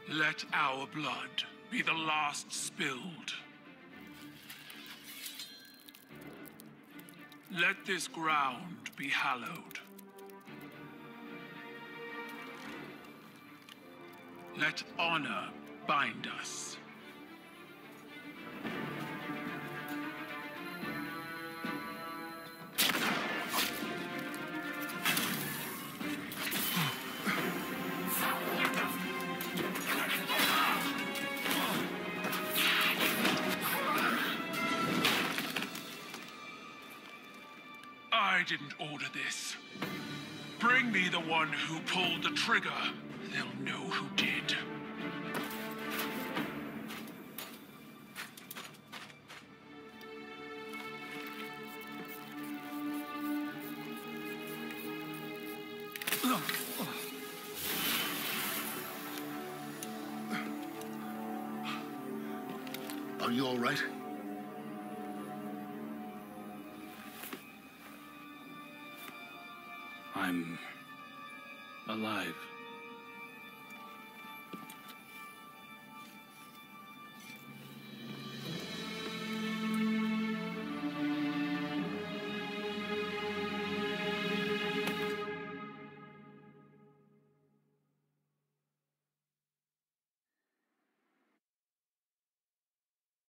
Let our blood be the last spilled. Let this ground be hallowed. Let honor bind us. I didn't order this. Bring me the one who pulled the trigger. They'll know who did. Are you all right? I'm alive.